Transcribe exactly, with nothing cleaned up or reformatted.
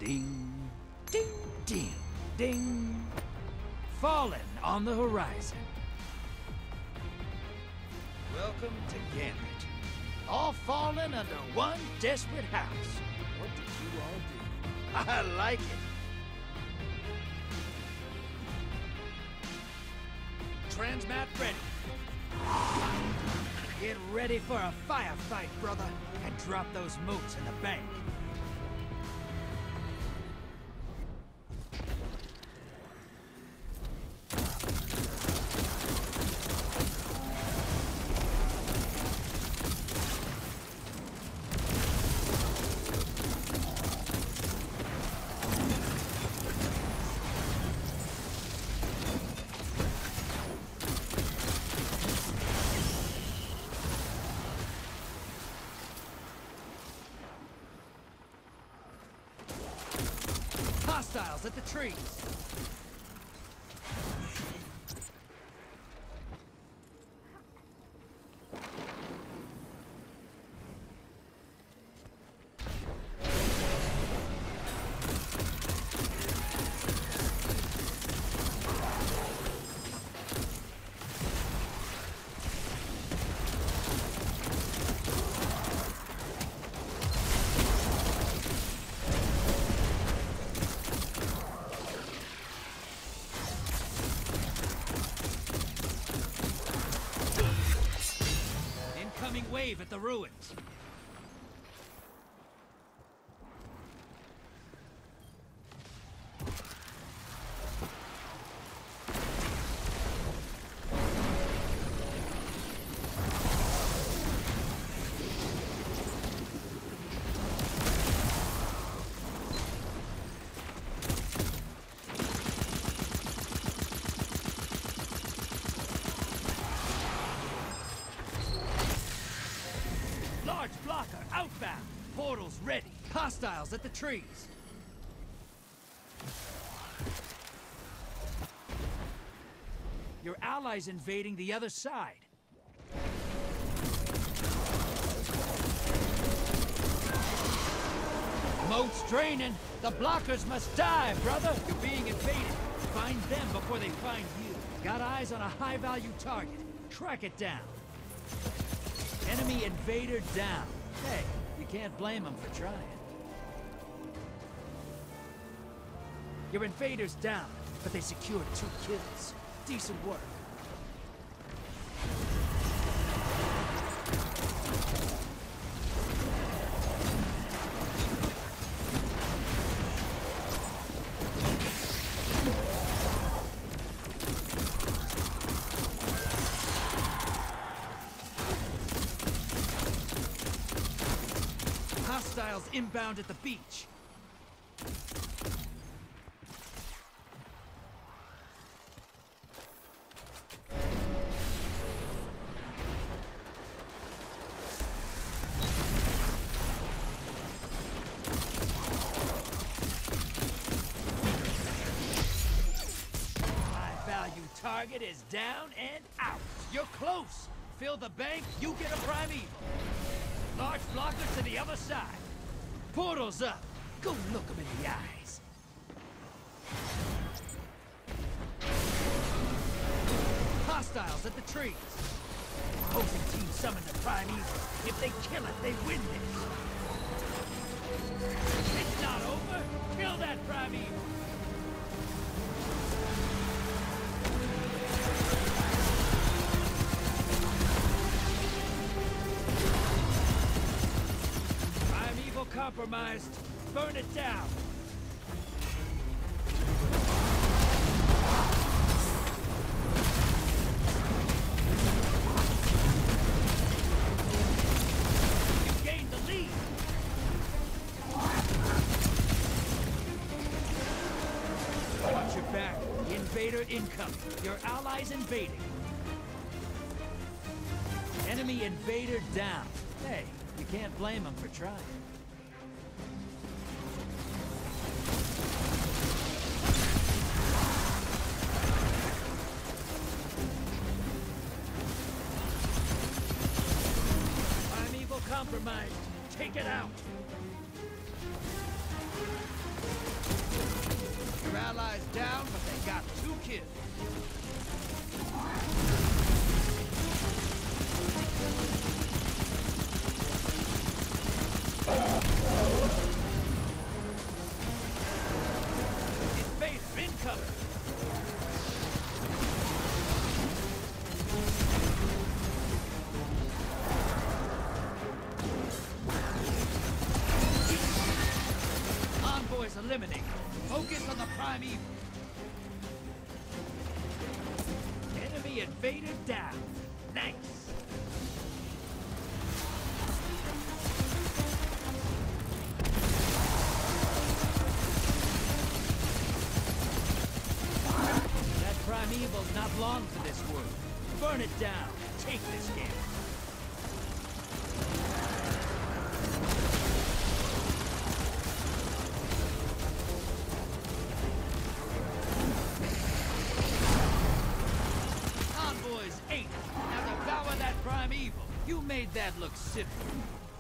Ding, ding, ding, ding. Fallen on the horizon. Welcome to Gambit. All fallen under one desperate house. What did you all do? I like it. Transmat ready. Get ready for a firefight, brother, and drop those moats in the bank. Hostiles at the trees. Wave at the ruins. Large blocker outbound. Portals ready. Hostiles at the trees. Your allies invading the other side. Moat's draining. The blockers must die, brother. You're being invaded. Find them before they find you. Got eyes on a high-value target. Track it down. Enemy invader down. Hey, you can't blame them for trying. Your invader's down, but they secured two kills. Decent work. Hostiles inbound at the beach. High-value target is down and out. You're close. Fill the bank, you get a primeval. Large blockers to the other side. Portals up. Go look them in the eyes. Hostiles at the trees. Opposing team summon the primeval. If they kill it, they win this. It's not over. Kill that primeval. Compromised. Burn it down. You gained the lead. Watch your back. Invader incoming. Your allies invading. Enemy invader down. Hey, you can't blame them for trying. Compromised. Take it out. Your allies down, but they got two kills. Invader incoming! Envoys eliminated. Focus on the prime evil. Enemy invader down. Nice. That primeval's not long for this world. Burn it down. Take this game. Envoys eight. Now devour that prime evil. You made that look simple.